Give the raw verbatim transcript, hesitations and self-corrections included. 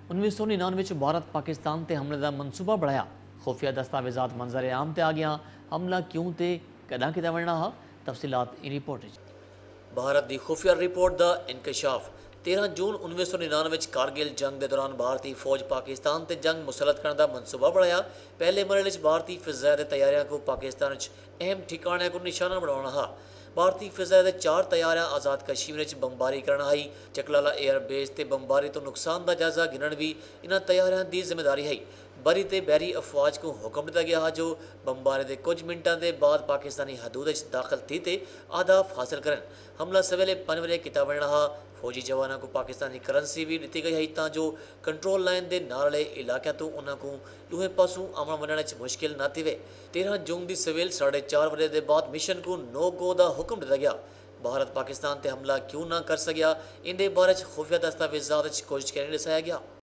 उन्नीस सौ निन्यानवे च भारत पाकिस्तान ते हमले का मनसूबा बढ़ाया। खुफिया दस्तावेजात मंजर आम ते आ गया। हमला क्यों ते कदा किता बनना हा, तफसीलात इन रिपोर्ट। भारत की खुफिया रिपोर्ट का इंकशाफ। तेरह जून उन्नीस सौ निन्यानवे कारगिल जंग के दौरान भारतीय फौज पाकिस्तान से जंग मुसलत करने का मनसूबा बढ़ाया। पहले मरहले भारतीय फिजा के तैयारियों को पाकिस्तान अहम ठिकाने को निशाना बनाना हा। भारतीय फिजा के चार तैयारियां आज़ाद कश्मीर बंबारी करना आई। चकलाला एयरबेस से बंबारी तो नुकसान का जायजा गिनन भी इन तैयारियों की जिम्मेदारी है। बरी ते बहरी अफवाज को हुक्म दिता गया है जो बंबारे के कुछ मिनटों के बाद पाकिस्तानी हदूद दाखिल थी ते आदाफ हासिल करन। हमला सवेले पनवरे किता बनना हा। फौजी जवानों को पाकिस्तानी करंसी भी दी गई है ताकि कंट्रोल लाइन के नाले इलाकों तो उन्होंने दूहे पासों आमन वनण मुश्किल न थी। तेरह जून की सवेल साढ़े चार बजे के बाद मिशन को नो गो का हुक्म दिता गया। भारत पाकिस्तान से हमला क्यों ना कर सकिया, इन बारे खुफिया दस्तावेजात कुछ कह नहीं दसाया गया।